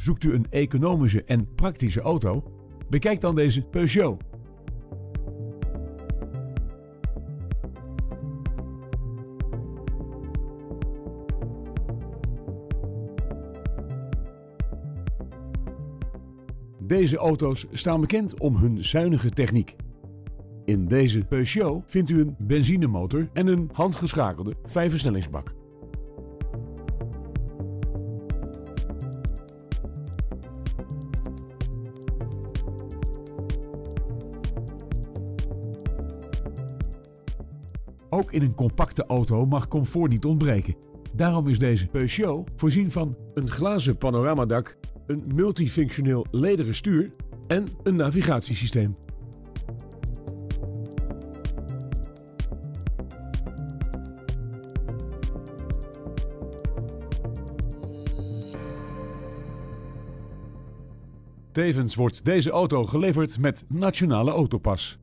Zoekt u een economische en praktische auto? Bekijk dan deze Peugeot. Deze auto's staan bekend om hun zuinige techniek. In deze Peugeot vindt u een benzinemotor en een handgeschakelde 5-versnellingsbak. Ook in een compacte auto mag comfort niet ontbreken. Daarom is deze Peugeot voorzien van een glazen panoramadak, een multifunctioneel lederen stuur en een navigatiesysteem. Tevens wordt deze auto geleverd met Nationale Autopas.